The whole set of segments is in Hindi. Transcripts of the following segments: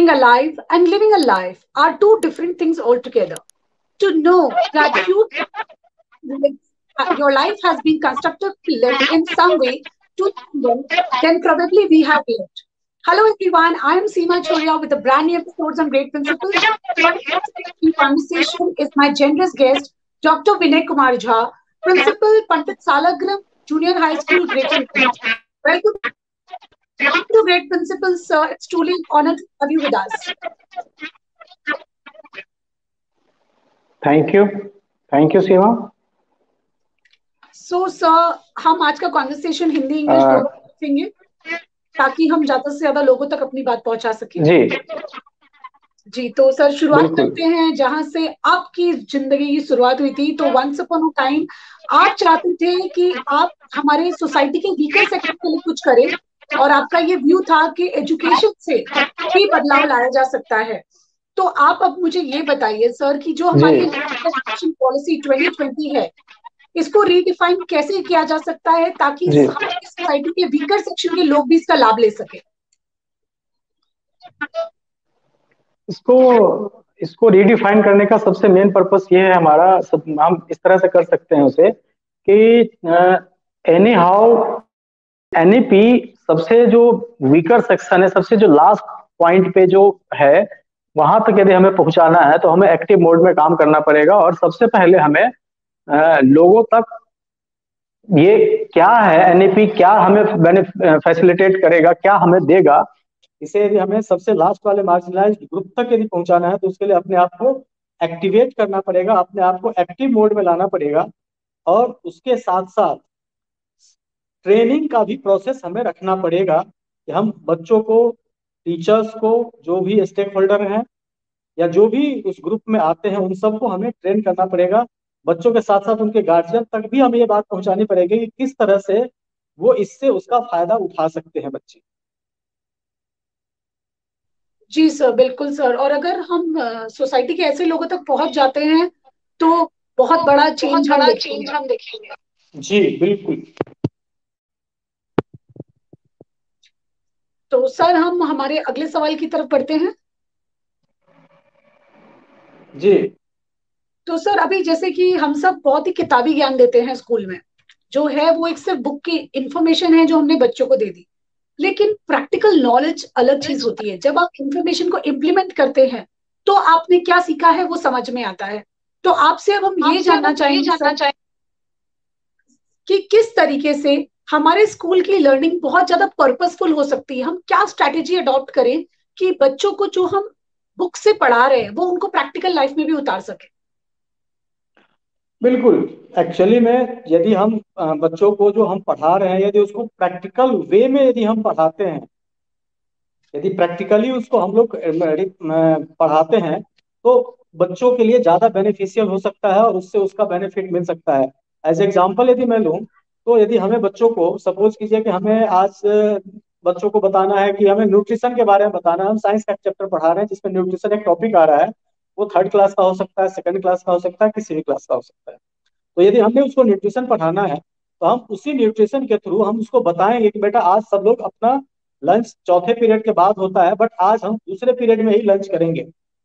alive and living a life are two different things altogether. To know that your life has been constructively lived in some way to someone, then probably we have lived. Hello everyone, I am Seema Choria with a brand new episode on Great Principles. Joining us today in conversation is my generous guest, Dr. Vinay Kumar Jha, Principal, Pandit Salagram Junior High School, Greater Noida. Welcome to Great Principles, sir. It's truly an honor to have you with us. Thank you Seema. Sir, हम आज का कॉन्वर्सेशन हिंदी इंग्लिश दोनों रखेंगे ताकि हम ज्यादा से ज्यादा लोगों तक अपनी बात पहुंचा सकें। जी, तो सर शुरुआत करते हैं जहां से आपकी जिंदगी की शुरुआत हुई थी। तो वंस अपॉन अ टाइम आप चाहते थे कि आप हमारे सोसाइटी के वीकर सेक्शन के लिए कुछ करें और आपका ये व्यू था कि एजुकेशन से भी बदलाव लाया जा सकता है। तो आप अब मुझे ये बताइए सर कि जो हमारी एजुकेशन पॉलिसी 2020 है, इसको रीडिफाइन कैसे किया जा सकता है ताकि हमारी सोसाइटी के वीकर सेक्शन के लोग भी इसका लाभ ले सके। इसको रीडिफाइन करने का सबसे मेन पर्पस ये है हमारा, हम इस तरह से कर सकते हैं उसे कि एनी हाउ एनईपी सबसे जो वीकर सेक्शन है, सबसे जो लास्ट पॉइंट पे जो है, वहां तक यदि हमें पहुंचाना है तो हमें एक्टिव मोड में काम करना पड़ेगा। और सबसे पहले हमें लोगों तक ये क्या है एनईपी, क्या हमें फैसिलिटेट करेगा, क्या हमें देगा, इसे यदि हमें सबसे लास्ट वाले मार्जिनलाइज्ड ग्रुप तक यदि पहुंचाना है तो उसके लिए अपने आप को एक्टिवेट करना पड़ेगा, अपने आप को एक्टिव मोड में लाना पड़ेगा। और उसके साथ साथ ट्रेनिंग का भी प्रोसेस हमें रखना पड़ेगा कि हम बच्चों को, टीचर्स को, जो भी स्टेक होल्डर हैं या जो भी उस ग्रुप में आते हैं, उन सबको हमें ट्रेन करना पड़ेगा। बच्चों के साथ साथ उनके गार्जियन तक भी हमें ये बात पहुंचानी पड़ेगी कि किस तरह से वो इससे उसका फायदा उठा सकते हैं बच्चे। जी सर, बिल्कुल सर। और अगर हम सोसाइटी के ऐसे लोगों तक पहुंच जाते हैं तो बहुत बड़ा चेंज हम देखेंगे। जी बिल्कुल। तो सर हम हमारे अगले सवाल की तरफ बढ़ते हैं। जी। तो सर अभी जैसे कि हम सब बहुत ही किताबी ज्ञान देते हैं स्कूल में, जो है वो एक सिर्फ बुक की इंफॉर्मेशन है जो हमने बच्चों को दे दी, लेकिन प्रैक्टिकल नॉलेज अलग चीज होती है। जब आप इंफॉर्मेशन को इम्प्लीमेंट करते हैं तो आपने क्या सीखा है वो समझ में आता है। तो आपसे अब हम ये जानना चाहेंगे सर कि किस तरीके से हमारे स्कूल की लर्निंग बहुत ज्यादा पर्पसफुल हो सकती है। हम क्या स्ट्रैटेजी अडॉप्ट करें कि बच्चों को जो हम बुक से पढ़ा रहे हैं वो उनको प्रैक्टिकल लाइफ में भी उतार सके। बिल्कुल। एक्चुअली में यदि हम बच्चों को जो हम पढ़ा रहे हैं, यदि उसको प्रैक्टिकल वे में यदि हम पढ़ाते हैं, यदि प्रैक्टिकली उसको हम लोग पढ़ाते हैं तो बच्चों के लिए ज्यादा बेनिफिशियल हो सकता है और उससे उसका बेनिफिट मिल सकता है। एज एग्जाम्पल यदि मैं लूँ तो यदि हमें बच्चों को, सपोज कीजिए कि हमें आज बच्चों को बताना है कि हमें न्यूट्रिशन के बारे में बताना है, हम साइंस का चैप्टर पढ़ा रहे हैं जिसमें न्यूट्रिशन एक टॉपिक आ रहा है, वो 3rd क्लास का हो सकता है, 2nd क्लास का हो सकता है, किसी भी क्लास का हो सकता है। तो यदि हमने उसको न्यूट्रिशन पढ़ाना है तो हम उसी न्यूट्रिशन के थ्रू हम उसको बताएंगे कि बेटा आज सब लोग अपना लंच 4थे पीरियड के बाद होता है, बट आज हम दूसरे पीरियड में ही लंच करेंगे,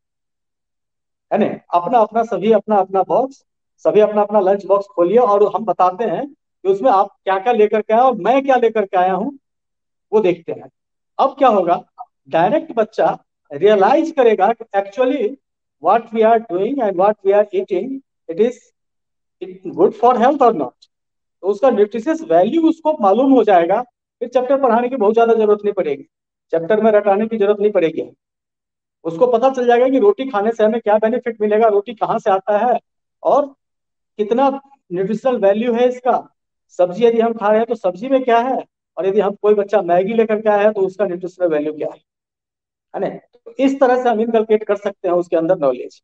है ना। अपना अपना सभी अपना अपना बॉक्स, सभी अपना अपना लंच बॉक्स खोलिए और हम बताते हैं कि उसमें आप क्या क्या लेकर के आए और मैं क्या लेकर के आया हूं, वो देखते हैं। अब क्या होगा, डायरेक्ट बच्चा रियलाइज करेगा कि actually what we are doing and what we are eating, it is good for health और नॉट। तो उसका न्यूट्रिशियस वैल्यू उसको मालूम हो जाएगा। फिर चैप्टर पढ़ाने की बहुत ज्यादा जरूरत नहीं पड़ेगी, चैप्टर में रटाने की जरूरत नहीं पड़ेगी। उसको पता चल जाएगा कि रोटी खाने से हमें क्या बेनिफिट मिलेगा, रोटी कहाँ से आता है और कितना न्यूट्रिशनल वैल्यू है इसका। सब्जी यदि हम खा रहे हैं तो सब्जी में क्या है, और यदि हम कोई बच्चा मैगी लेकर के आया है तो उसका न्यूट्रिशनल वैल्यू क्या है ना। तो इस तरह से हम इनकलकेट कर सकते हैं उसके अंदर नॉलेज।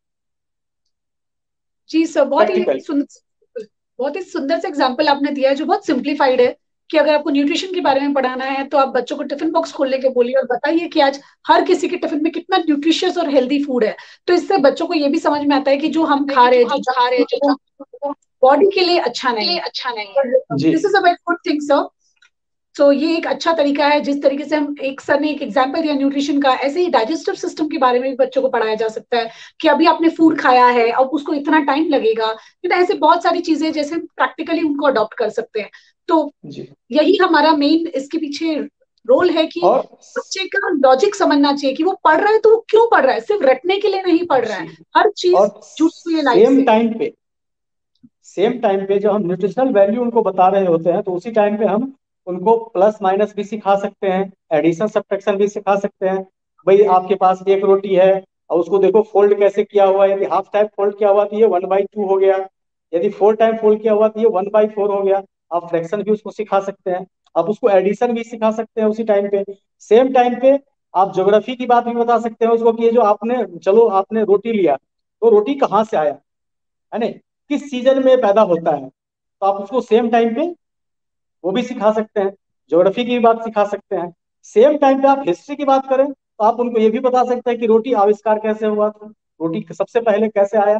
जी सर, बहुत ही सुंदर से एग्जाम्पल आपने दिया है जो बहुत सिंप्लीफाइड है कि अगर आपको न्यूट्रिशन के बारे में पढ़ाना है तो आप बच्चों को टिफिन बॉक्स खोलने के बोलिए और बताइए कि आज हर किसी के टिफिन में कितना न्यूट्रिशियस और हेल्दी फूड है। तो इससे बच्चों को ये भी समझ में आता है कि जो हम खा रहे हैं जो बॉडी के लिए अच्छा नहीं है। This is a very good thing sir. तो ये एक अच्छा तरीका है जिस तरीके से हम, एक सर ने एक एग्जाम्पल दिया न्यूट्रिशन का, ऐसे ही डाइजेस्टिव सिस्टम के बारे में भी बच्चों को पढ़ाया जा सकता है कि अभी आपने फूड खाया है, अब उसको इतना टाइम लगेगा, तो ऐसे बहुत सारी चीजें जैसे हम प्रैक्टिकली उनको अडॉप्ट कर सकते हैं। तो यही हमारा मेन इसके पीछे रोल है कि बच्चे का लॉजिक समझना चाहिए कि वो पढ़ रहा है तो वो क्यों पढ़ रहा है, सिर्फ रटने के लिए नहीं पढ़ रहा है, हर चीज जुड़ी हुई है लाइफ से। सेम टाइम पे जो हम न्यूट्रिशनल वैल्यू उनको बता रहे होते हैं, तो उसी टाइम पे हम उनको प्लस माइनस भी सिखा सकते हैं, एडिशन सब्ट्रैक्शन भी सिखा सकते हैं। भाई आपके पास एक रोटी है और उसको देखो फोल्ड कैसे किया हुआ है, यदि हाफ टाइम फोल्ड किया हुआ तो ये 1/2 हो गया, यदि 4 टाइम फोल्ड किया हुआ तो ये 1/4 हो गया। आप फ्रैक्शन भी उसको सिखा सकते हैं, आप उसको एडिशन भी सिखा सकते हैं उसी टाइम पे। सेम टाइम पे आप ज्योग्राफी की बात भी बता सकते हैं उसको कि ये जो आपने, चलो आपने रोटी लिया, तो रोटी कहाँ से आया है ना, किस सीजन में पैदा होता है, तो आप उसको सेम टाइम पे वो भी सिखा सकते हैं, ज्योग्राफी की भी बात सिखा सकते हैं। सेम टाइम पे आप हिस्ट्री की बात करें तो आप उनको ये भी बता सकते हैं कि रोटी आविष्कार कैसे हुआ था, रोटी सबसे पहले कैसे आया,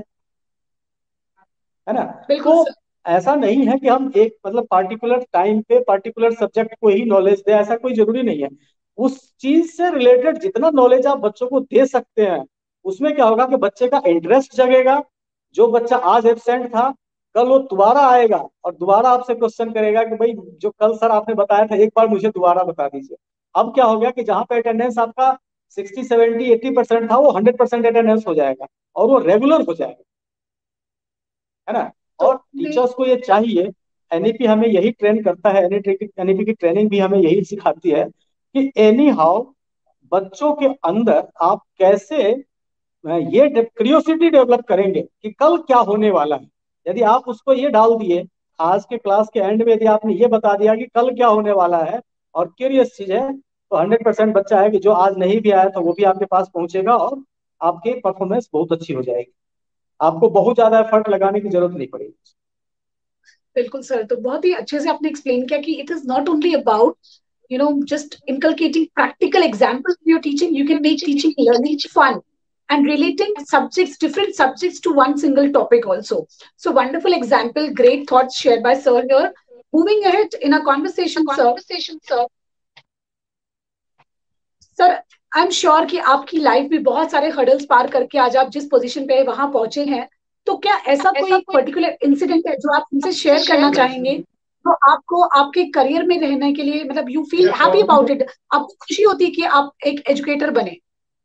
है ना। तो ऐसा नहीं है कि हम एक मतलब पार्टिकुलर टाइम पे पार्टिकुलर सब्जेक्ट को ही नॉलेज दे, ऐसा कोई जरूरी नहीं है। उस चीज से रिलेटेड जितना नॉलेज आप बच्चों को दे सकते हैं, उसमें क्या होगा कि बच्चे का इंटरेस्ट जगेगा। जो बच्चा आज एब्सेंट था, कल वो दोबारा आएगा और दोबारा आपसे क्वेश्चन करेगा कि भाई जो कल सर आपने बताया था एक बार मुझे दोबारा बता दीजिए। अब क्या हो गया कि जहां पे अटेंडेंस आपका 60 70 80% था, वो 100% अटेंडेंस हो जाएगा और वो रेगुलर हो जाएगा, है ना। और टीचर्स को ये चाहिए, एनईपी हमें यही ट्रेन करता है, एनईपी की ट्रेनिंग भी हमें यही सिखाती है कि एनी हाउ बच्चों के अंदर आप कैसे ये क्यूरियोसिटी डेवलप करेंगे कि कल क्या होने वाला है। यदि आप उसको ये डाल दिए, आज के क्लास के एंड में यदि आपने ये बता दिया कि कल क्या होने वाला है और क्यूरियस चीज है, तो 100% बच्चा है कि जो आज नहीं भी आया था वो भी आपके पास पहुंचेगा और आपकी परफॉर्मेंस बहुत अच्छी हो जाएगी। आपको बहुत ज्यादा एफर्ट लगाने की जरूरत नहीं पड़ेगी। बिल्कुल सर, तो बहुत ही अच्छे से आपने एक्सप्लेन किया कि it is not only about just inculcating practical examples in your teaching. You can make teaching learning fun and relating subjects, different subjects to one single topic also. So wonderful example, great thoughts shared by sir here. Moving ahead in a conversation, sir. Sir, I am sure कि आपकी लाइफ में बहुत सारे हर्डल्स पार करके आज आप जिस पोजीशन पे वहां पहुंचे हैं, तो क्या ऐसा कोई पर्टिकुलर इंसिडेंट है जो आप हमसे शेयर करना चाहेंगे, तो आपको आपके करियर में रहने के लिए, मतलब you feel happy about it, आपको खुशी होती है कि आप एक एजुकेटर बने?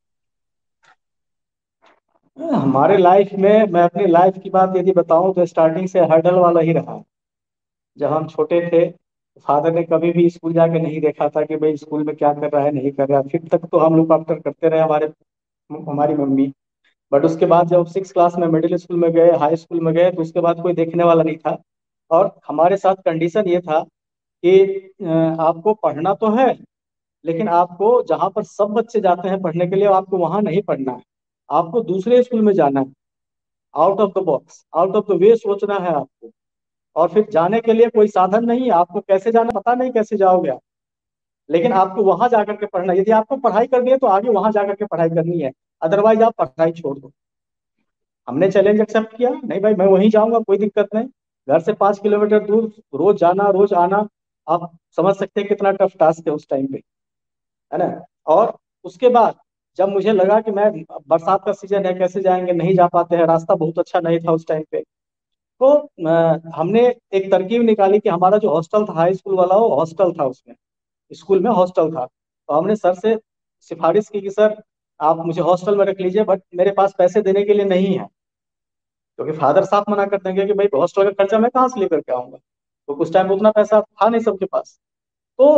हमारे लाइफ में, मैं अपनी लाइफ की बात यदि बताऊं तो स्टार्टिंग से हर्डल वाला ही रहा। जब हम छोटे थे, फादर ने कभी भी स्कूल जाके नहीं देखा था कि भाई स्कूल में क्या कर रहा है नहीं कर रहा है। 5th तक तो हम लोग आफ्टर करते रहे, हमारी मम्मी। बट उसके बाद जब 6 क्लास में मिडिल स्कूल में गए, हाई स्कूल में गए, तो उसके बाद कोई देखने वाला नहीं था। और हमारे साथ कंडीशन ये था कि आपको पढ़ना तो है, लेकिन आपको जहाँ पर सब बच्चे जाते हैं पढ़ने के लिए, आपको वहां नहीं पढ़ना है, आपको दूसरे स्कूल में जाना है। Out of the box, out of the way सोचना है आपको। और फिर जाने के लिए कोई साधन नहीं, आपको कैसे जाना पता नहीं, कैसे जाओगे आप, लेकिन आपको वहां जाकर के पढ़ना। यदि आपको पढ़ाई करनी है तो आगे वहां जाकर के पढ़ाई करनी है, अदरवाइज आप पढ़ाई छोड़ दो। हमने चैलेंज एक्सेप्ट किया, नहीं भाई मैं वहीं जाऊंगा, कोई दिक्कत नहीं। घर से 5 किलोमीटर दूर रोज जाना रोज आना, आप समझ सकते हैं कितना टफ टास्क है उस टाइम पे, है ना। और उसके बाद जब मुझे लगा कि मैं, बरसात का सीजन है कैसे जाएंगे, नहीं जा पाते हैं, रास्ता बहुत अच्छा नहीं था उस टाइम पे, तो हमने एक तरकीब निकाली कि हमारा जो हॉस्टल था हाई स्कूल वाला, वो हॉस्टल था, उसमें स्कूल में हॉस्टल था। तो हमने सर से सिफारिश की कि सर आप मुझे हॉस्टल में रख लीजिए, बट मेरे पास पैसे देने के लिए नहीं है, क्योंकि फादर साहब मना कर देंगे कि भाई हॉस्टल का खर्चा मैं कहाँ से लेकर के आऊंगा। तो कुछ टाइम उतना पैसा था नहीं सबके पास। तो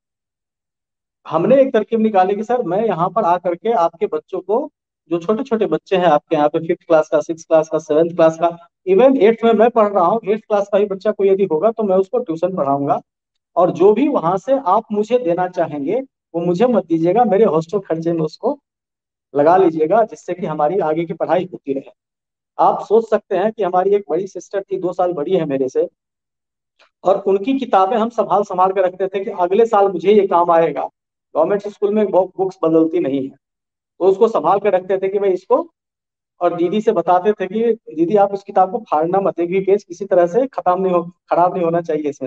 हमने एक तरकीब निकाली कि सर मैं यहाँ पर आकर के आपके बच्चों को, जो छोटे छोटे बच्चे हैं आपके यहाँ पे, 5th क्लास का, 6th क्लास का, 7th क्लास का, इवन 8th में मैं पढ़ रहा हूँ, 8th क्लास का ही बच्चा कोई यदि होगा तो मैं उसको ट्यूशन पढ़ाऊंगा। और जो भी वहां से आप मुझे देना चाहेंगे वो मुझे मत दीजिएगा, मेरे हॉस्टल खर्चे में उसको लगा लीजिएगा, जिससे कि हमारी आगे की पढ़ाई होती रहे। आप सोच सकते हैं कि हमारी एक बड़ी सिस्टर थी, 2 साल बड़ी है मेरे से, और उनकी किताबें हम संभाल संभाल के रखते थे कि अगले साल मुझे ये काम आएगा। गवर्नमेंट स्कूल में बुक्स बदलती नहीं है, तो उसको संभाल के रखते थे कि भाई इसको, और दीदी से बताते थे कि दीदी आप उस किताब को फाड़ना मत, एक भी पेज किसी तरह से खत्म नहीं हो, खराब नहीं होना चाहिए इसमें से।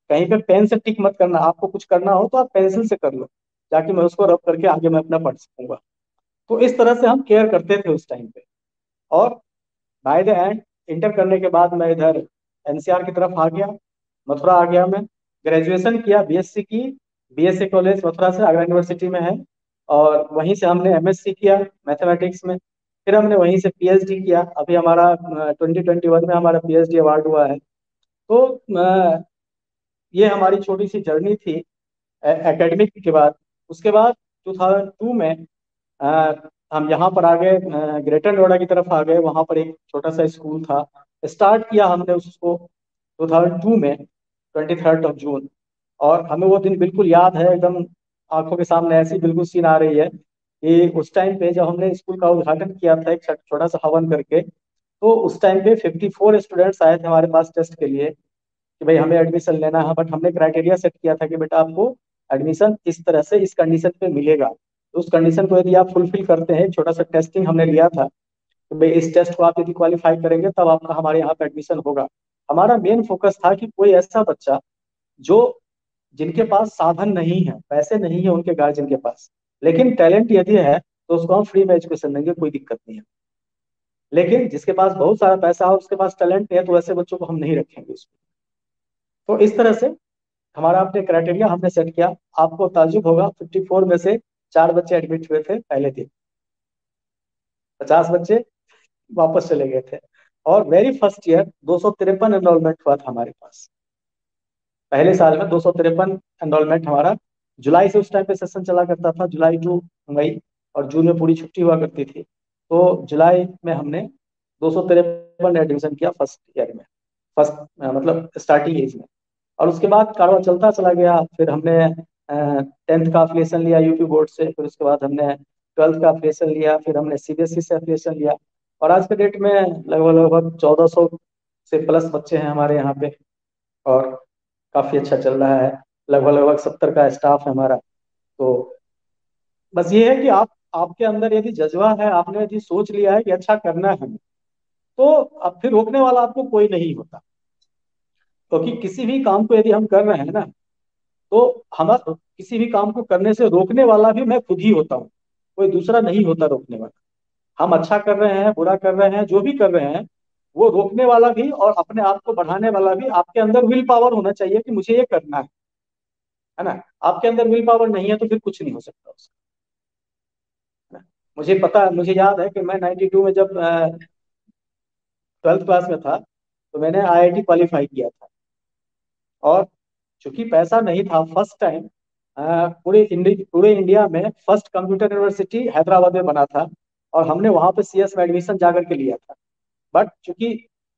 कहीं पे पेन से टिक मत करना, आपको कुछ करना हो तो आप पेंसिल से कर लो, ताकि मैं उसको रब करके आगे मैं अपना पढ़ सकूंगा। तो इस तरह से हम केयर करते थे उस टाइम पे। और बाय द एंड इंटर करने के बाद मैं इधर एनसीआर की तरफ आ गया, मथुरा आ गया मैं, ग्रेजुएशन किया, बीएससी की, बीएससी कॉलेज मथुरा से, आगरा यूनिवर्सिटी में है। और वहीं से हमने एमएससी किया मैथमेटिक्स में। फिर हमने वहीं से पीएचडी किया, अभी हमारा 2021 में हमारा पीएचडी अवार्ड हुआ है। तो ये हमारी छोटी सी जर्नी थी एकेडमिक के बाद। उसके बाद 2002 में अ, हम यहाँ पर आ गए, ग्रेटर नोएडा की तरफ आ गए, वहाँ पर एक छोटा सा स्कूल था, स्टार्ट किया हमने उसको 2002 में, 23rd of June। और हमें वो दिन बिल्कुल याद है एकदम, आंखों के सामने ऐसी बिल्कुल सीन आ रही है कि उस टाइम पे जब हमने स्कूल का उद्घाटन किया था एक छोटा सा हवन करके, तो उस टाइम पे 54 स्टूडेंट्स आए थे हमारे पास टेस्ट के लिए कि भाई हमें एडमिशन लेना है। बट हमने क्राइटेरिया सेट किया था कि बेटा आपको एडमिशन इस तरह से इस कंडीशन पे मिलेगा, तो उस कंडीशन को यदि आप फुलफिल करते हैं, छोटा सा टेस्टिंग हमने लिया था, तो भाई इस टेस्ट को आप यदि क्वालिफाई करेंगे तब आपका हमारे यहाँ पे एडमिशन होगा। हमारा मेन फोकस था कि कोई ऐसा बच्चा जो जिनके पास साधन नहीं है, पैसे नहीं है उनके गार्जियन के पास, लेकिन टैलेंट यदि है तो उसको हम फ्री में एजुकेशन देंगे, कोई दिक्कत नहीं है। लेकिन जिसके पास बहुत सारा पैसा है उसके पास टैलेंट नहीं है, तो ऐसे बच्चों को हम नहीं रखेंगे उसको। तो इस तरह से हमारा अपने क्राइटेरिया हमने सेट किया। आपको ताज्जुब होगा, 54 में से 4 बच्चे एडमिट हुए थे पहले दिन, 50 बच्चे वापस चले गए थे। और वेरी फर्स्ट ईयर 253 एनरोलमेंट हुआ था हमारे पास, पहले साल में 253 एनरोलमेंट हमारा। जुलाई से उस टाइम पे सेशन चला करता था, जुलाई टू मई, और जून में पूरी छुट्टी हुआ करती थी। तो जुलाई में हमने 253 एडमिशन किया फर्स्ट ईयर में, फर्स्ट मतलब स्टार्टिंग एज में। और उसके बाद कारवा चलता चला गया। फिर हमने 10th का अफिलिएशन लिया यूपी बोर्ड से, फिर उसके बाद हमने 12th का अफिलिएशन लिया, फिर हमने सीबीएसई से अफिलिएशन लिया। और आज के डेट में लगभग लगभग 1400 से प्लस बच्चे हैं हमारे यहाँ पे, और काफी अच्छा चल रहा है। लगभग लगभग 70 का स्टाफ है हमारा। तो बस ये है कि आप, आपके अंदर यदि जज्बा है, आपने यदि सोच लिया है कि अच्छा करना है, तो अब फिर रोकने वाला आपको कोई नहीं होता। क्योंकि किसी भी काम को यदि हम कर रहे हैं ना, तो हम किसी भी काम को करने से रोकने वाला भी मैं खुद ही होता हूँ, कोई दूसरा नहीं होता रोकने वाला। हम अच्छा कर रहे हैं, बुरा कर रहे हैं, जो भी कर रहे हैं, वो रोकने वाला भी और अपने आप को बढ़ाने वाला भी आपके अंदर विल पावर होना चाहिए कि मुझे ये करना है ना। आपके अंदर विल पावर नहीं है तो फिर कुछ नहीं हो सकता उसका, है ना। मुझे पता है, मुझे याद है कि मैं 92 में जब 12th क्लास में था, तो मैंने आईआईटी क्वालिफाई किया था। और चूंकि पैसा नहीं था, फर्स्ट टाइम पूरे इंडिया में फर्स्ट कंप्यूटर यूनिवर्सिटी हैदराबाद में बना था, और हमने वहां पे सीएस में एडमिशन जाकर के लिया था। बट चूंकि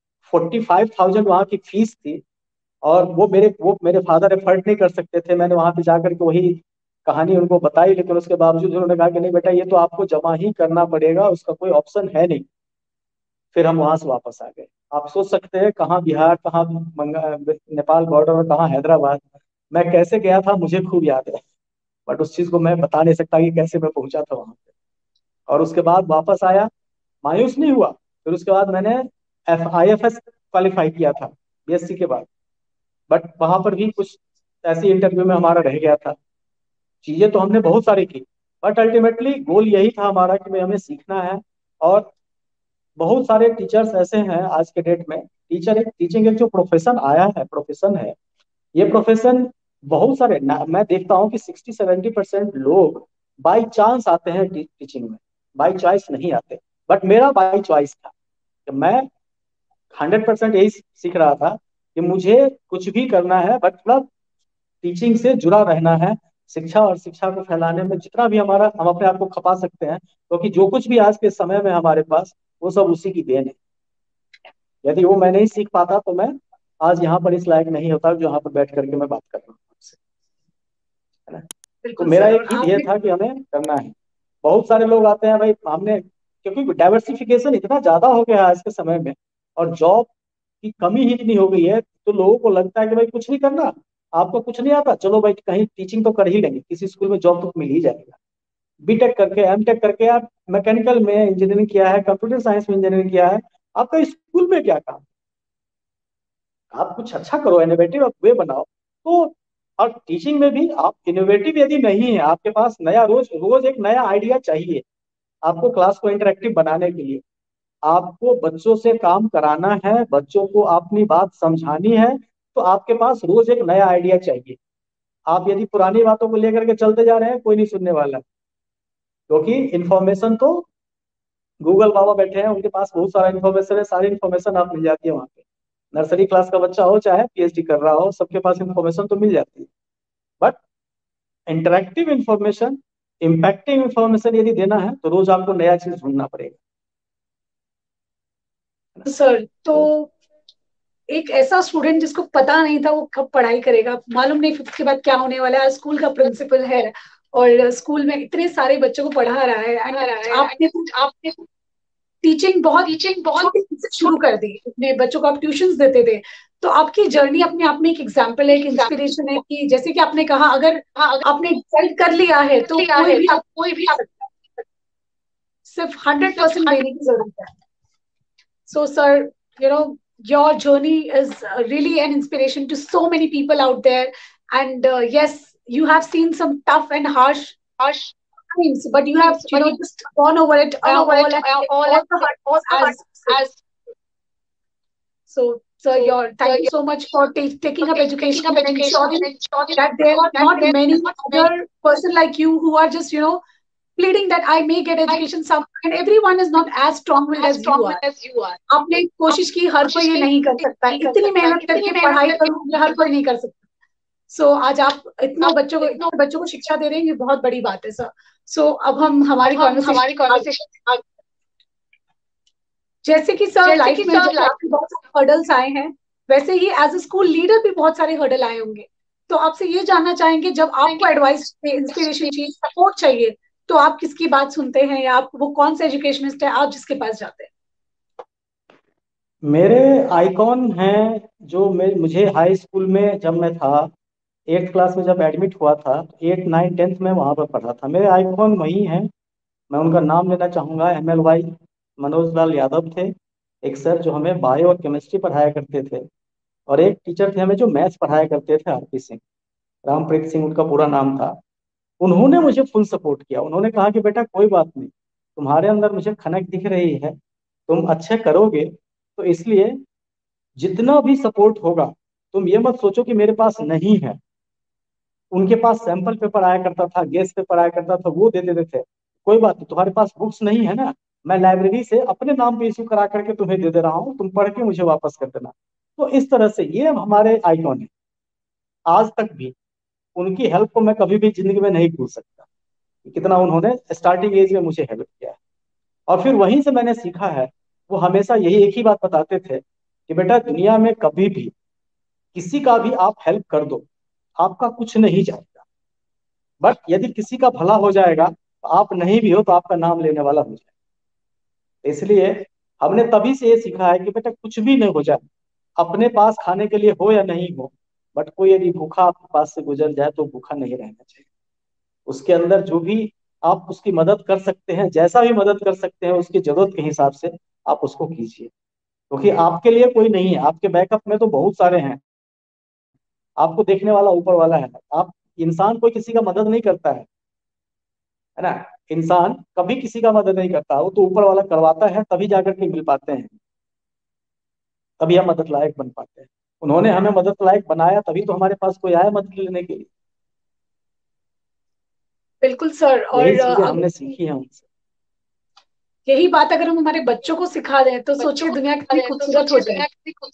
45,000 वहाँ की फीस थी, और वो मेरे फादर एफर्ट नहीं कर सकते थे, मैंने वहां पे जाकर के वही कहानी उनको बताई, लेकिन उसके बावजूद उन्होंने कहा कि नहीं बेटा, ये तो आपको जमा ही करना पड़ेगा, उसका कोई ऑप्शन है नहीं। फिर हम वहां से वापस आ गए। आप सोच सकते हैं कहाँ बिहार, कहाँ नेपाल बॉर्डर, और कहाँ हैदराबाद। मैं कैसे गया था मुझे खूब याद है, बट उस चीज को मैं बता नहीं सकता कि कैसे मैं पहुंचा था वहां पे। और उसके बाद वापस आया, मायूस नहीं हुआ। फिर उसके बाद मैंने IFS क्वालिफाई किया था बीएससी के बाद। बट वहां पर भी कुछ ऐसी इंटरव्यू में हमारा रह गया था। चीजें तो हमने बहुत सारी की, बट अल्टीमेटली गोल यही था हमारा कि भाई हमें सीखना है। और बहुत सारे टीचर्स ऐसे हैं आज के डेट में, टीचिंग एक जो प्रोफेशन आया है, प्रोफेशन है, ये प्रोफेशन बहुत सारे मैं देखता हूँ कि 60-70% लोग बाई चांस आते हैं टीचिंग में, बाई चॉइस नहीं आते। बट मेरा बाई चॉइस था कि मैं 100% यही सीख रहा था कि मुझे कुछ भी करना है, बट मतलब टीचिंग से जुड़ा रहना है। शिक्षा और शिक्षा को फैलाने में जितना भी हमारा हम अपने आप को खपा सकते हैं, क्योंकि जो कुछ भी आज के समय में हमारे पास, वो सब उसी की देन है। यदि वो मैं नहीं सीख पाता तो मैं आज यहाँ पर इस लायक नहीं होता जो यहाँ पर बैठ करके मैं बात कर रहा हूँ आपसे, है ना। तो बिल्कुल मेरा सर। एक और ही ध्येय आपने था कि हमें करना है। बहुत सारे लोग आते हैं भाई, हमने, क्योंकि डाइवर्सिफिकेशन इतना ज्यादा हो गया है आज के समय में, और जॉब की कमी ही इतनी हो गई है, तो लोगों को लगता है कि भाई कुछ नहीं करना, आपको कुछ नहीं आता, चलो भाई कहीं टीचिंग तो कर ही लेंगे, किसी स्कूल में जॉब तो मिल ही जाएगा। बीटेक करके, एमटेक करके आप मैकेनिकल में इंजीनियरिंग किया है, कंप्यूटर साइंस में इंजीनियरिंग किया है, आपका स्कूल में क्या काम। आप कुछ अच्छा करो, इनोवेटिव वे बनाओ, तो और टीचिंग में भी आप इनोवेटिव यदि नहीं है, आपके पास नया रोज रोज एक नया आइडिया चाहिए आपको क्लास को इंटरेक्टिव बनाने के लिए, आपको बच्चों से काम कराना है, बच्चों को अपनी बात समझानी है, तो आपके पास रोज एक नया आइडिया चाहिए। आप यदि पुरानी बातों को लेकर के चलते जा रहे हैं, कोई नहीं सुनने वाला, क्योंकि इन्फॉर्मेशन तो गूगल बाबा बैठे हैं, उनके पास बहुत सारा इन्फॉर्मेशन है, सारी इन्फॉर्मेशन आप मिल जाती है वहां पे। नर्सरी क्लास का बच्चा हो चाहे पीएचडी कर रहा हो, सबके पास इन्फॉर्मेशन तो मिल जाती है। But interactive information, impacting information यदि देना है तो रोज आपको नया चीज ढूंढना पड़ेगा। सर तो एक ऐसा स्टूडेंट जिसको पता नहीं था वो कब पढ़ाई करेगा, मालूम नहीं फिफ्थ के बाद क्या होने वाला है, स्कूल का प्रिंसिपल है और स्कूल में इतने सारे बच्चों को पढ़ा रहा है, एंड आपने टीचिंग बहुत छोटी से शुरू कर दी, अपने बच्चों को आप ट्यूशंस देते थे, तो आपकी जर्नी अपने आप में एक एग्जाम्पल है, एक इंस्पिरेशन है कि जैसे कि आपने कहा अगर आपने डिसाइड कर लिया है तो कोई भी सिर्फ 100% देने की जरूरत है। So, sir, your journey is really an inspiration to so many people out there. And yes, you have seen some tough and harsh times, but you have, just gone over it all the hard as. So, sir, thank you so much for taking up education and ensuring that there are not many other person like you who are just, pleading that I may get education somewhere, and everyone is not as strong-willed as you are. आपने कोशिश की, हर कोई ये नहीं कर सकता, इतनी मेहनत करके पढ़ाई करूँ हर कोई नहीं कर सकता। सो आज आप इतने बच्चों को शिक्षा दे रहे हैं, ये बहुत बड़ी बात है सर। सो अब हम हमारी कॉन्वर्सेशन, जैसे कि सर लाइफ में बहुत सारे हर्डल्स आए हैं, वैसे ही एज ए स्कूल लीडर भी बहुत सारे हर्डल आए होंगे, तो आपसे ये जानना चाहेंगे जब आपको एडवाइस, इंस्पिरेशन चाहिए, सपोर्ट चाहिए, तो आप किसकी बात सुनते हैं, या आप वो कौन सा एजुकेशनिस्ट है आप जिसके पास जाते हैं? मेरे आइकॉन हैं जो मुझे हाई स्कूल में जब मैं था, 8th क्लास में जब एडमिट हुआ था, 8, 9, 10th में वहाँ पर पढ़ा था, मेरे आइकॉन वही हैं। मैं उनका नाम लेना चाहूँगा। MLY मनोज लाल यादव थे, एक सर जो हमें बायो और केमिस्ट्री पढ़ाया करते थे, और एक टीचर थे हमें जो मैथ्स पढ़ाया करते थे, RP सिंह, रामप्रीत सिंह उनका पूरा नाम था। उन्होंने मुझे फुल सपोर्ट किया। उन्होंने कहा कि बेटा कोई बात नहीं, तुम्हारे अंदर मुझे खनक दिख रही है, तुम अच्छे करोगे, तो इसलिए जितना भी सपोर्ट होगा तुम ये मत सोचो कि मेरे पास नहीं है। उनके पास सैंपल पेपर आया करता था, गेस पेपर आया करता था, वो दे देते थे। कोई बात नहीं, तुम्हारे पास बुक्स नहीं है ना, मैं लाइब्रेरी से अपने नाम पे इशू करा करके तुम्हें दे दे रहा हूँ, तुम पढ़ के मुझे वापस कर देना। तो इस तरह से ये हमारे आइकॉन है आज तक भी। उनकी हेल्प को मैं कभी भी जिंदगी में नहीं भूल सकता, कितना उन्होंने स्टार्टिंग एज में मुझे हेल्प किया है। और फिर वहीं से मैंने सीखा है। वो हमेशा यही एक ही बात बताते थे कि बेटा दुनिया में कभी भी किसी का भी आप हेल्प कर दो, आपका कुछ नहीं जाएगा, बट यदि किसी का भला हो जाएगा तो आप नहीं भी हो तो आपका नाम लेने वाला हो जाएगा। इसलिए हमने तभी से ये सीखा है कि बेटा कुछ भी नहीं हो जाए, अपने पास खाने के लिए हो या नहीं हो, बट कोई यदि भूखा आपके पास से गुजर जाए तो भूखा नहीं रहना चाहिए। उसके अंदर जो भी आप उसकी मदद कर सकते हैं, जैसा भी मदद कर सकते हैं, उसकी जरूरत के हिसाब से आप उसको कीजिए, क्योंकि आपके लिए कोई नहीं है, आपके बैकअप में तो बहुत सारे हैं। आपको देखने वाला ऊपर वाला है। आप इंसान कोई किसी का मदद नहीं करता है ना। इंसान कभी किसी का मदद नहीं करता, वो तो ऊपर वाला करवाता है, तभी जाकर के मिल पाते हैं, तभी हम मदद लायक बन पाते हैं। उन्होंने हमें मदद लायक बनाया, तभी तो हमारे पास कोई आया मदद लेने के लिए। बिल्कुल सर। यही चीजें हमने सीखी है उनसे। यही बात अगर हम हमारे बच्चों को सिखा दें तो सोचिए दुनिया कितनी खूबसूरत हो जाए,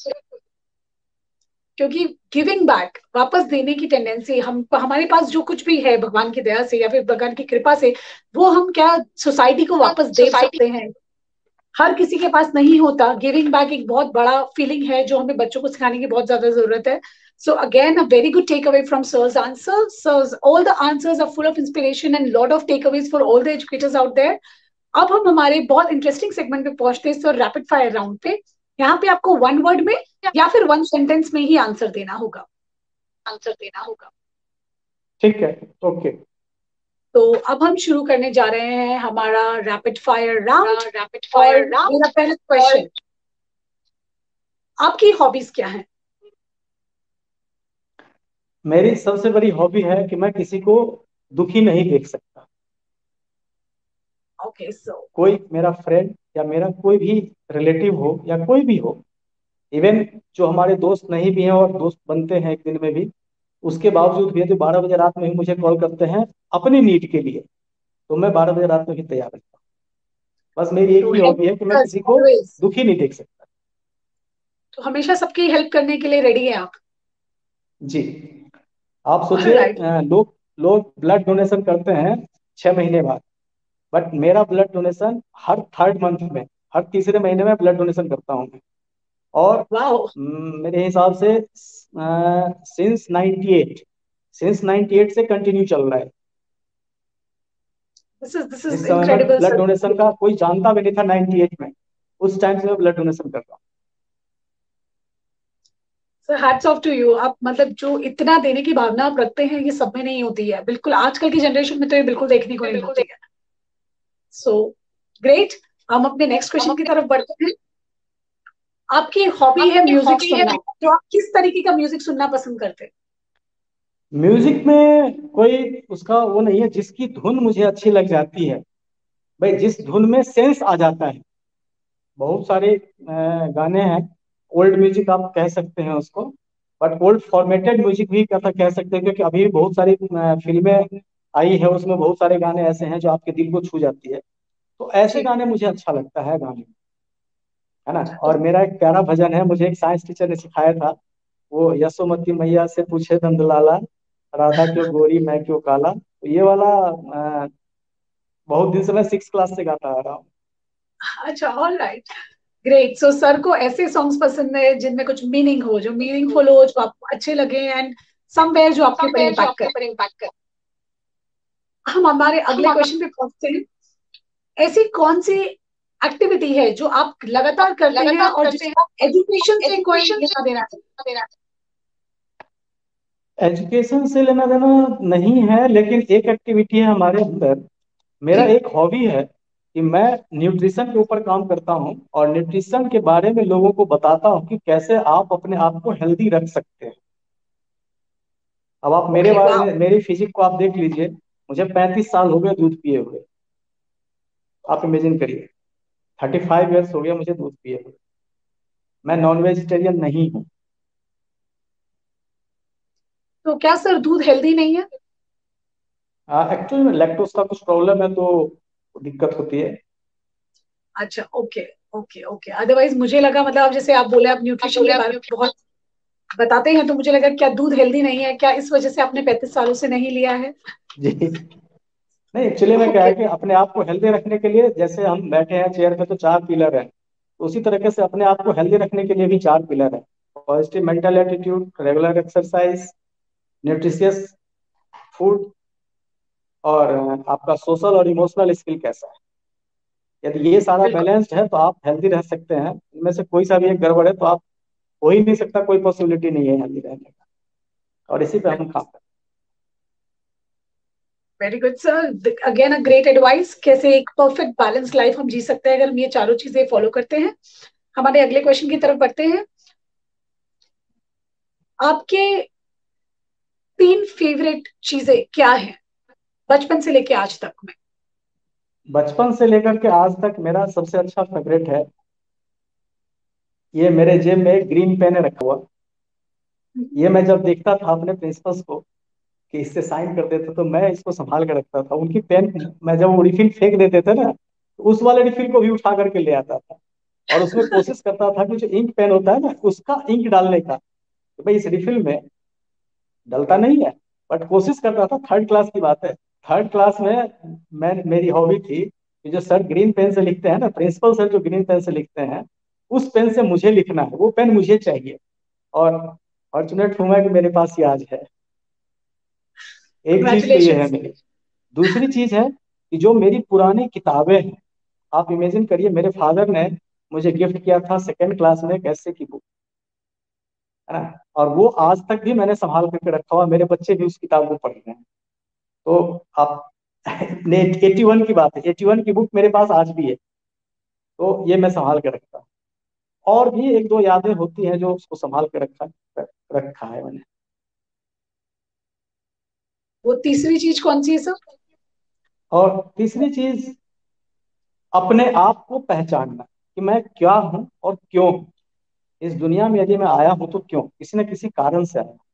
क्योंकि गिविंग बैक, वापस देने की टेंडेंसी, हम हमारे पास जो कुछ भी है भगवान की दया से या फिर भगवान की कृपा से, वो हम क्या सोसाइटी को वापस दे सकते हैं। हर किसी के पास नहीं होता। गिविंग बैक एक बहुत बड़ा फीलिंग है जो हमें बच्चों को सिखाने की बहुत ज्यादा जरूरत है। So again, a very good takeaway from Sir's answer. Sir's all the answers are full of inspiration and lot of takeaways for all the educators out there. अब हम हमारे बहुत इंटरेस्टिंग सेगमेंट पे पहुंचते हैं सर, रैपिड फायर राउंड पे। यहाँ पे आपको वन वर्ड में या फिर वन सेंटेंस में ही आंसर देना होगा। ठीक है, ओके। तो अब हम शुरू करने जा रहे हैं हमारा रैपिड फायर राउंड। और मेरा पहला क्वेश्चन, आपकी हॉबीज क्या है? मेरी सबसे बड़ी हॉबी है कि मैं किसी को दुखी नहीं देख सकता। ओके सो कोई मेरा फ्रेंड या मेरा कोई भी रिलेटिव हो या कोई भी हो, इवन जो हमारे दोस्त नहीं भी हैं और दोस्त बनते हैं एक दिन में भी, उसके बावजूद भी यदि 12 बजे रात में भी मुझे कॉल करते हैं अपनी नीड के लिए, तो मैं 12 बजे रात में भी तैयार रहता हूँ। बस मेरी एक तो ही हेल्प हॉबी है कि मैं किसी को ऑलवेज, दुखी नहीं देख सकता। तो हमेशा सबकी हेल्प करने के लिए रेडी है आप। जी। आप सोचिए, राइट। लोग लोग ब्लड डोनेशन करते हैं 6 महीने बाद, बट मेरा ब्लड डोनेशन हर थर्ड मंथ में, हर तीसरे महीने में ब्लड डोनेशन करता हूँ मैं। और वाओ, मेरे हिसाब से सिंस 98 से कंटिन्यू चल रहा है। दिस जिस इज समय मैं इनक्रेडिबल ब्लड सर। डोनेशन का कोई जानता भी नहीं था 98 में, उस टाइम से मैं ब्लड डोनेशन कर रहा sir hats off to you, आप मतलब जो इतना देने की भावना आप रखते हैं ये सब में नहीं होती है, बिल्कुल आजकल की जनरेशन में तो ये बिल्कुल देखने को नहीं हूँ। मिलती है। सो ग्रेट, हम अपने नेक्स्ट क्वेश्चन की तरफ बढ़ते हैं। आपकी हॉबी है म्यूजिक सुनना, तो आप किस तरीके का म्यूजिक सुनना पसंद करते हैं? म्यूजिक में कोई उसका वो नहीं है, जिसकी धुन मुझे अच्छी लग जाती है, भाई जिस धुन में सेंस आ जाता है। बहुत सारे गाने हैं, ओल्ड म्यूजिक आप कह सकते हैं उसको, बट ओल्ड फॉर्मेटेड म्यूजिक भी कह सकते हैं, क्योंकि अभी भी बहुत सारी फिल्में आई है, उसमें बहुत सारे गाने ऐसे हैं जो आपके दिल को छू जाती है। तो ऐसे जी। गाने मुझे अच्छा लगता है गाने, है ना। अच्छा, तो और मेरा एक प्यारा भजन है, मुझे एक साइंस टीचर ने सिखाया था, वो यशोमती मैया से पूछे नंदलाला, राधा क्यों गोरी मैं क्यों काला। तो ये वाला बहुत दिन से मैं 6 क्लास से गाता आ रहा हूँ। अच्छा, all right, great. So sir को ऐसे सॉन्ग्स पसंद है जिनमें कुछ मीनिंग हो, जो मीनिंगफुल हो, जो आपको अच्छे लगे, एंड समवेयर जो आपके ऊपर इम्पैक्ट करे। हम हमारे अगले क्वेश्चन पे पहुंचते हैं। ऐसी कौन सी एक्टिविटी है जो आप लगातार करते हैं और जिसका एजुकेशन से कोई लेना देना नहीं? एजुकेशन से लेना देना नहीं है, लेकिन एक एक्टिविटी है हमारे अंदर। मेरा जी। एक हॉबी है कि मैं न्यूट्रिशन के ऊपर काम करता हूँ और न्यूट्रिशन के बारे में लोगों को बताता हूँ कि कैसे आप अपने आप को हेल्दी रख सकते हैं। अब आप मेरे ओके, बारे वाह। में, मेरी फिजिक को आप देख लीजिए, मुझे 35 साल हो गए दूध पिए हुए। आप इमेजिन करिए, 35 ईयर्स हो गया मुझे दूध पिए हुए। मैं नॉन वेजिटेरियन नहीं हूँ। तो क्या सर दूध हेल्दी नहीं है? एक्चुअली में लैक्टोज का कुछ प्रॉब्लम है, तो दिक्कत होती है। अच्छा, ओके, ओके, ओके। अदरवाइज मुझे लगा, मतलब अब जैसे आप बोले आप न्यूट्रिशन के बारे में बहुत बताते हैं, तो मुझे लगा क्या दूध हेल्दी नहीं है, क्या इस वजह से आपने 35 सालों से नहीं लिया है? जी नहीं, एक्चुअली में क्या ओके। है कि अपने आप को हेल्दी रखने के लिए, जैसे हम बैठे हैं चेयर पे तो 4 पिलर है, तो उसी तरीके से अपने आप को हेल्दी रखने के लिए भी 4 पिलर है। Positive mental attitude, regular exercise, nutritious food, और आपका सोशल और इमोशनल स्किल कैसा है। यदि ये सारा बिल्कुल। बैलेंस्ड है तो आप हेल्दी रह सकते हैं। इनमें से कोई सा भी एक गड़बड़ है तो आप हो ही नहीं सकता, कोई पॉसिबिलिटी नहीं है हेल्दी रहने का। और इसी पे हम काम करते very good sir, again a great advice, कैसे एक परफेक्ट बैलेंस लाइफ हम जी सकते हैं अगर हम ये चारों चीजें फॉलो करते हैं। हमारे अगले क्वेश्चन की तरफ बढ़ते हैं। आपके 3 फेवरेट चीजें क्या हैं बचपन से लेके आज तक में? हैं। बचपन से लेकर के आज तक मेरा सबसे अच्छा फेवरेट है, ये मेरे जेब में एक ग्रीन पेन है रखा हुआ। ये मैं जब देखता था अपने प्रिंसिपल्स को कि इससे साइन कर देते, तो मैं इसको संभाल कर रखता था। उनकी पेन, मैं जब वो रिफिल फेंक देते थे ना, तो उस वाले रिफिल को भी उठा करके ले आता था, और उसमें कोशिश करता था कि जो इंक पेन होता है ना, उसका इंक डालने का, तो भाई इस रिफिल में डलता नहीं है, बट कोशिश करता था। थर्ड क्लास की बात है, थर्ड क्लास में मैं, मेरी हॉबी थी कि जो सर ग्रीन पेन से लिखते हैं ना, प्रिंसिपल सर जो ग्रीन पेन से लिखते हैं, उस पेन से मुझे लिखना है, वो पेन मुझे चाहिए। और फॉर्चुनेट हूं मैं कि मेरे पास ये आज है। एक चीज तो ये कंग्रेचुलेशन। है मेरी। दूसरी चीज है कि जो मेरी पुरानी किताबें हैं, आप इमेजिन करिए, मेरे फादर ने मुझे गिफ्ट किया था 2nd क्लास में एक ऐसे की बुक, है ना, और वो आज तक भी मैंने संभाल करके रखा हुआ, मेरे बच्चे भी उस किताब को पढ़ रहे हैं। तो आप ने 81 की बात है, 81 की बुक मेरे पास आज भी है, तो ये मैं संभाल के रखता हूँ। और भी एक दो यादें होती हैं जो उसको संभाल के रखा रखा है मैंने। वो तीसरी चीज कौन सी है सर? और तीसरी चीज, अपने आप को पहचानना कि मैं क्या हूं और क्यों हूं। इस दुनिया में यदि मैं आया हूं तो क्यों, किसी न किसी कारण से आया।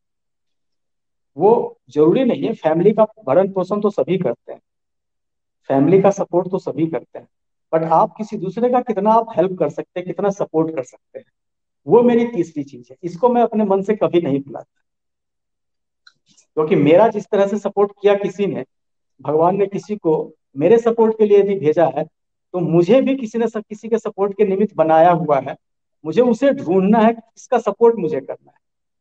वो जरूरी नहीं है, फैमिली का भरण पोषण तो सभी करते हैं, फैमिली का सपोर्ट तो सभी करते हैं, बट आप किसी दूसरे का कितना आप हेल्प कर सकते हैं, कितना सपोर्ट कर सकते हैं, वो मेरी तीसरी चीज है। इसको मैं अपने मन से कभी नहीं भुलाता, क्योंकि मेरा जिस तरह से सपोर्ट किया किसी ने, भगवान ने किसी को मेरे सपोर्ट के लिए यदि भेजा है, तो मुझे भी किसी ने किसी के सपोर्ट के निमित्त बनाया हुआ है। मुझे उसे ढूंढना है कि इसका सपोर्ट मुझे करना है।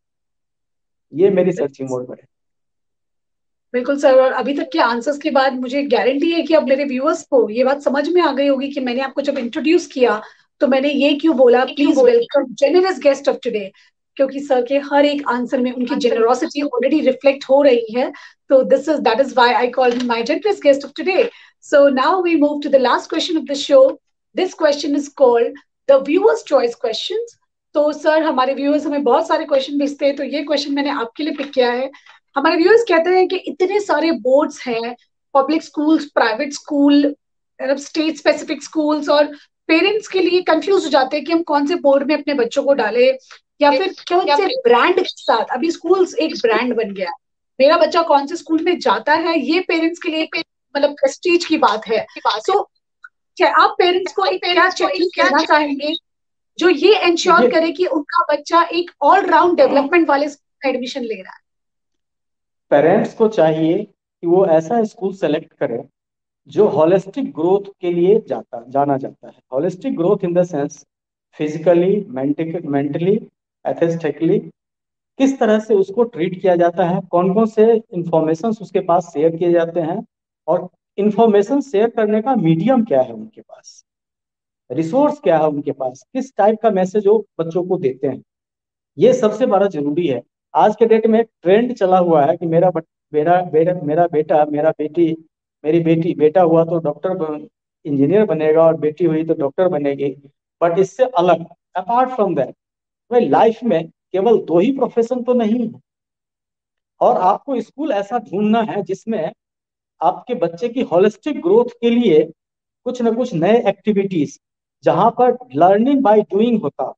ये मेरी सर्चिंग मोड में है। बिल्कुल सर, और अभी तक के आंसर्स के बाद मुझे गारंटी है कि अब मेरे व्यूअर्स को ये बात समझ में आ गई होगी कि मैंने आपको जब इंट्रोड्यूस किया तो मैंने ये क्यों बोला, please welcome generous guest of today. क्योंकि सर के हर एक आंसर में उनकी जेनरोसिटी ऑलरेडी रिफ्लेक्ट हो रही है। तो this is that is why I call him my generous guest of today. So now we move to the last question of the show. This question is called the viewers choice question. तो सर, हमारे व्यूअर्स हमें बहुत सारे क्वेश्चन भेजते हैं, तो ये क्वेश्चन मैंने आपके लिए पिक किया है। हमारे व्यूअर्स कहते हैं कि इतने सारे बोर्ड्स हैं, public schools, private school, state specific schools, और पेरेंट्स के लिए कंफ्यूज हो जाते हैं कि हम कौन से बोर्ड में अपने बच्चों को डालें, या फिर कौन से ब्रांड के साथ। अभी स्कूल्स एक ब्रांड बन गया है, मेरा बच्चा कौन से स्कूल में जाता है ये पेरेंट्स के लिए एक मतलब प्रेस्टीज की बात है। सो क्या आप पेरेंट्स को एक क्या चेकलिस्ट देना चाहेंगे जो ये इंश्योर करे कि उनका बच्चा एक ऑलराउंड डेवलपमेंट वाले स्कूल में एडमिशन ले रहा है? पेरेंट्स को चाहिए कि वो ऐसा स्कूल सेलेक्ट करे जो होलिस्टिक ग्रोथ के लिए जाना जाता है। Holistic growth in the sense, physically, mentally, aesthetically, किस तरह से उसको ट्रीट किया जाता है, कौन कौन से इंफॉर्मेशन उसके पास शेयर किए जाते हैं, और इंफॉर्मेशन शेयर करने का मीडियम क्या है उनके पास, रिसोर्स क्या है उनके पास, किस टाइप का मैसेज वो बच्चों को देते हैं। ये सबसे बड़ा जरूरी है। आज के डेट में एक ट्रेंड चला हुआ है कि मेरा बेटा, मेरा बेटी, मेरी बेटी, बेटा हुआ तो डॉक्टर इंजीनियर बनेगा और बेटी हुई तो डॉक्टर बनेगी। बट इससे अलग, अपार्ट फ्रॉम दैट, भाई लाइफ में केवल दो ही प्रोफेशन तो नहीं है। और आपको स्कूल ऐसा ढूंढना है जिसमें आपके बच्चे की होलिस्टिक ग्रोथ के लिए कुछ ना कुछ नए एक्टिविटीज, जहां पर लर्निंग बाय डूइंग होता,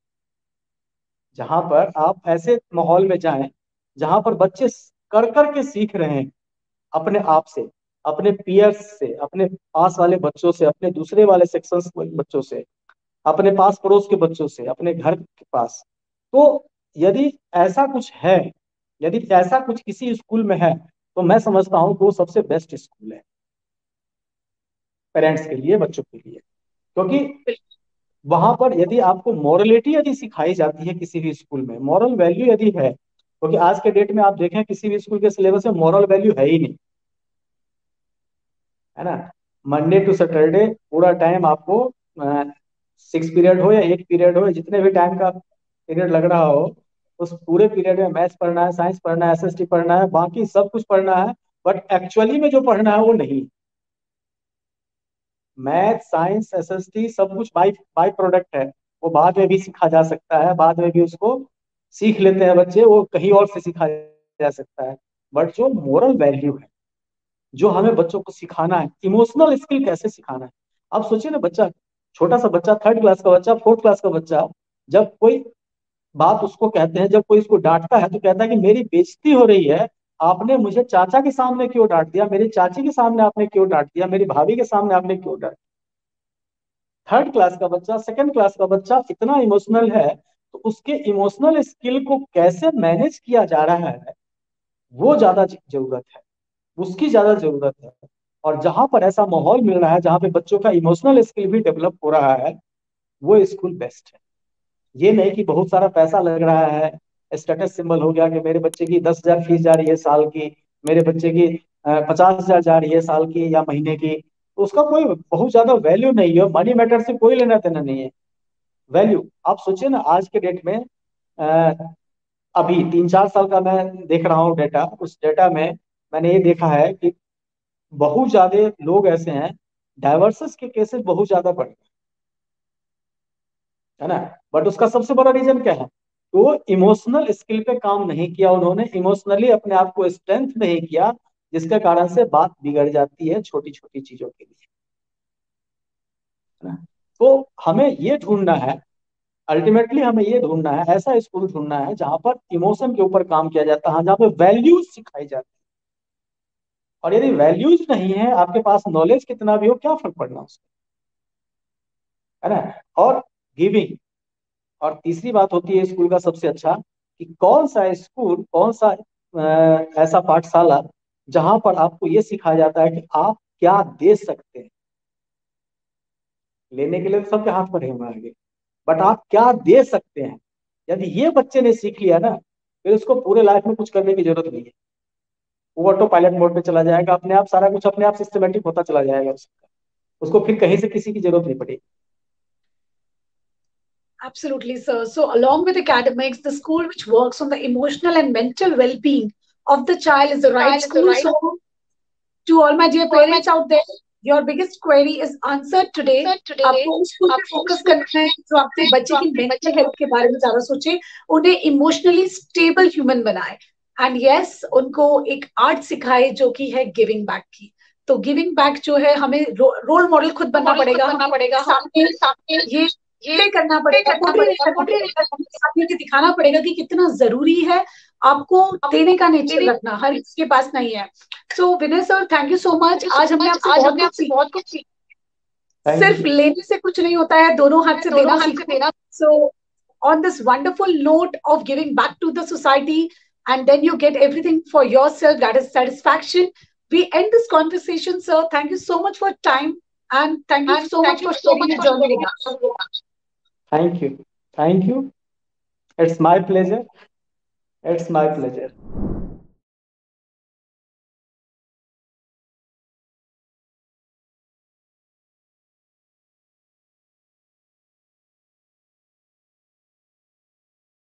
जहां पर आप ऐसे माहौल में जाएं जहां पर बच्चे कर कर के सीख रहे हैं, अपने आप से, अपने पीयर्स से, अपने पास वाले बच्चों से, अपने दूसरे वाले सेक्शन बच्चों से, अपने पास पड़ोस के बच्चों से, अपने घर के पास। तो यदि ऐसा कुछ है, यदि ऐसा कुछ किसी स्कूल में है, तो मैं समझता हूँ कि वो सबसे बेस्ट स्कूल है पेरेंट्स के लिए, बच्चों के लिए। क्योंकि वहां पर यदि आपको मॉरलिटी यदि सिखाई जाती है, किसी भी स्कूल में मॉरल वैल्यू यदि है, क्योंकि आज के डेट में आप देखें किसी भी स्कूल के सिलेबस में मॉरल वैल्यू है ही नहीं, है ना। मंडे टू सैटरडे पूरा टाइम आपको, 6 पीरियड हो या 8 पीरियड हो, जितने भी टाइम का पीरियड लग रहा हो, उस पूरे पीरियड में मैथ्स पढ़ना है, साइंस पढ़ना है, एसएसटी पढ़ना है, बाकी सब कुछ पढ़ना है। बट एक्चुअली में जो पढ़ना है वो नहीं। मैथ, साइंस, एसएसटी सब कुछ बाई बाई प्रोडक्ट है। वो बाद में भी सीखा जा सकता है, बाद में भी उसको सीख लेते हैं बच्चे, वो कहीं और से सीखा जा सकता है। बट जो मोरल वैल्यू है, जो हमें बच्चों को सिखाना है, इमोशनल स्किल कैसे सिखाना है। आप सोचिए ना, बच्चा, छोटा सा बच्चा, 3rd क्लास का बच्चा, 4th क्लास का बच्चा, जब कोई बात उसको कहते हैं, जब कोई इसको डांटता है तो कहता है कि मेरी बेइज्जती हो रही है, आपने मुझे चाचा के सामने क्यों डांट दिया, मेरी चाची के सामने आपने क्यों डांट दिया, मेरी भाभी के सामने आपने क्यों डांट। 3rd क्लास का बच्चा, 2nd क्लास का बच्चा इतना इमोशनल है, तो उसके इमोशनल स्किल को कैसे मैनेज किया जा रहा है, वो ज्यादा जरूरत है, उसकी ज्यादा जरूरत है। और जहां पर ऐसा माहौल मिल रहा है जहां पे बच्चों का इमोशनल स्किल भी डेवलप हो रहा है, वो स्कूल बेस्ट है। ये नहीं कि बहुत सारा पैसा लग रहा है, स्टेटस सिंबल हो गया कि मेरे बच्चे की 10,000 फीस जा रही है साल की, मेरे बच्चे की 50,000 जा रही है साल की या महीने की, तो उसका कोई बहुत ज्यादा वैल्यू नहीं है। मनी मैटर से कोई लेना देना नहीं है। वैल्यू, आप सोचिए ना, आज के डेट में अभी 3-4 साल का मैं देख रहा हूँ डेटा, उस डेटा में मैंने ये देखा है कि बहुत ज्यादा लोग ऐसे हैं, डाइवर्सेस के केसेस बहुत ज्यादा बढ़ गए, है ना। बट उसका सबसे बड़ा रीजन क्या है? वो इमोशनल स्किल पे काम नहीं किया उन्होंने, इमोशनली अपने आप को स्ट्रेंथ नहीं किया, जिसके कारण से बात बिगड़ जाती है छोटी छोटी चीजों के लिए, है ना। तो हमें ये ढूंढना है, अल्टीमेटली हमें ये ढूंढना है, ऐसा स्कूल ढूंढना है जहां पर इमोशन के ऊपर काम किया जाता है, जहां पर वैल्यूज सिखाई जाती है। और यदि वैल्यूज नहीं है, आपके पास नॉलेज कितना भी हो, क्या फर्क पड़ना उसका, है ना। और गिविंग। और तीसरी बात होती है स्कूल का सबसे अच्छा, कि कौन सा स्कूल, कौन सा ऐसा पाठशाला जहां पर आपको ये सिखाया जाता है कि आप क्या दे सकते हैं। लेने के लिए तो सबके हाथ पर है हमारे आगे, बट आप क्या दे सकते हैं। यदि ये बच्चे ने सीख लिया ना, फिर उसको पूरे लाइफ में कुछ करने की जरूरत नहीं है। वो ऑटो पायलट मोड पे चला जाएगा, अपने आप सारा कुछ अपने आप सिस्टमेटिक होता चला जाएगा उसका, उसको फिर कहीं से किसी की जरूरत नहीं पड़ेगी। Absolutely, sir. So, along with academics, the school which works on the emotional and mental well-being of the child is the right school. So, to all my dear parents out there, your biggest query is answered today. आपको उस स्कूल पे फोकस करना है जो आपके बच्चे की मेंटल हेल्थ के बारे में ज्यादा सोचे, उन्हें इमोशनली स्टेबल ह्यूमन बनाए, एंड यस उनको एक आर्ट सिखाए जो कि है गिविंग बैक की। तो गिविंग बैक जो है, हमें रोल मॉडल खुद बनना पड़ेगा, हमें सामने ये प्ले करना पड़ेगा, पोर्ट्रेट करना पड़ेगा, सामने के दिखाना पड़ेगा कि कितना जरूरी है आपको देने का नेचर रखना, हर किसी के पास नहीं है। So Vinay sir, thank you so much. आज हमने आपसे बहुत कुछ सीखा। सिर्फ लेने से कुछ नहीं होता है, दोनों हाथ से देना सीखो। सो on this wonderful note of giving back to the society, and then you get everything for yourself, that is satisfaction, we end this conversation. Sir, thank you so much for time, and thank you so much for sharing your journey with us. Thank you, thank you, it's my pleasure, it's my pleasure.